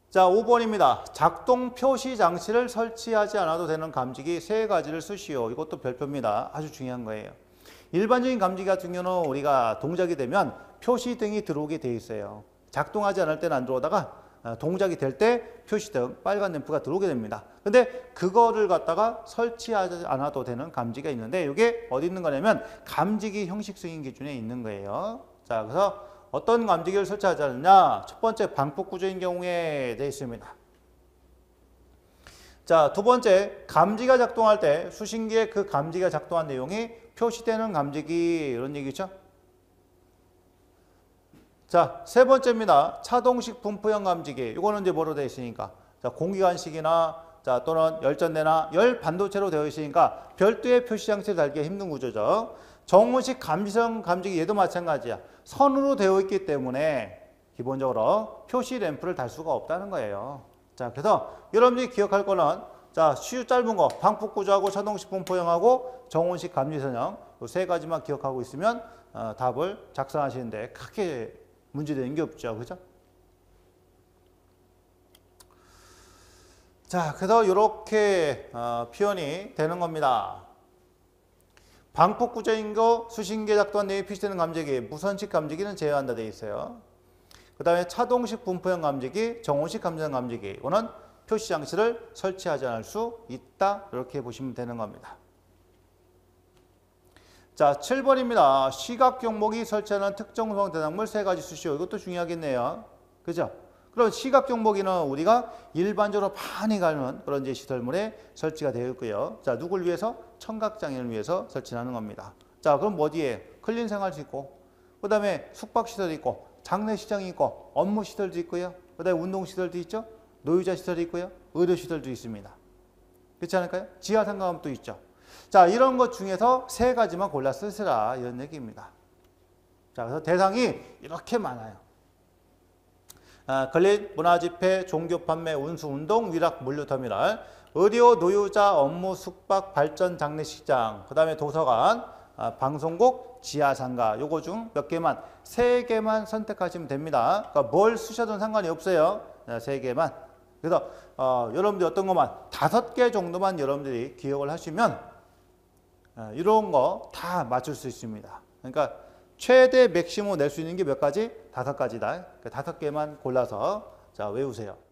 자, 5번입니다. 작동 표시 장치를 설치하지 않아도 되는 감지기 3가지를 쓰시오. 이것도 별표입니다. 아주 중요한 거예요. 일반적인 감지기 같은 경우는 우리가 동작이 되면 표시등이 들어오게 돼 있어요. 작동하지 않을 때는 안 들어오다가 동작이 될 때 표시등, 빨간 램프가 들어오게 됩니다. 근데 그거를 갖다가 설치하지 않아도 되는 감지기가 있는데 이게 어디 있는 거냐면 감지기 형식 승인 기준에 있는 거예요. 자, 그래서 어떤 감지기를 설치하지 않느냐? 첫 번째 방폭 구조인 경우에 되어 있습니다. 자, 두 번째 감지기가 작동할 때 수신기에 그 감지기가 작동한 내용이 표시되는 감지기 이런 얘기죠. 자, 세 번째입니다. 차동식 분포형 감지기. 이거는 이제 뭐로 되어 있으니까 자, 공기관식이나 자, 또는 열전대나 열 반도체로 되어 있으니까 별도의 표시 장치를 달기가 힘든 구조죠. 정원식 감지성 감지기 얘도 마찬가지야. 선으로 되어 있기 때문에 기본적으로 표시 램프를 달 수가 없다는 거예요. 자, 그래서 여러분들이 기억할 거는 자, 시유 짧은 거 방폭 구조하고 차동식 분포형하고 정원식 감지선형 이 3가지만 기억하고 있으면 답을 작성하시는데 크게 문제되는 게 없죠. 그죠? 자, 그래서 이렇게 표현이 되는 겁니다. 방폭 구조인 거 수신기에 작동한 내용이 표시되는 감지기, 무선식 감지기는 제외한다 되어 있어요. 그 다음에 차동식 분포형 감지기, 정원식 감지선 감지기 이거는 표시 장치를 설치하지 않을 수 있다. 이렇게 보시면 되는 겁니다. 자, 7번입니다. 시각 경보기 설치하는 특정 소형 대상물 3가지 수시오. 이것도 중요하겠네요. 그죠? 그럼 시각 경보기는 우리가 일반적으로 많이 가는 그런 이제 시설물에 설치가 되어 있고요. 자, 누굴 위해서? 청각장애인을 위해서 설치하는 겁니다. 자, 그럼 어디에? 클린 생활도 있고, 그 다음에 숙박시설도 있고, 장례시장이 있고, 업무시설도 있고요. 그 다음에 운동시설도 있죠. 노유자시설도 있고요. 의료시설도 있습니다. 그렇지 않을까요? 지하상가함도 있죠. 자, 이런 것 중에서 3가지만 골라 쓰시라 이런 얘기입니다. 자, 그래서 대상이 이렇게 많아요. 건립, 문화집회, 종교 판매, 운수, 운동, 위락, 물류터미널, 의료, 노유자, 업무, 숙박, 발전, 장례식장, 그 다음에 도서관, 방송국, 지하상가 요거 중 몇 개만 3개만 선택하시면 됩니다. 그러니까 뭘 쓰셔도 상관이 없어요. 3개만. 그래서 여러분들이 어떤 것만 5개 정도만 여러분들이 기억을 하시면 이런 거 다 맞출 수 있습니다. 그러니까 최대 맥시멈 낼 수 있는 게 몇 가지? 5가지다. 5개만 골라서 자, 외우세요.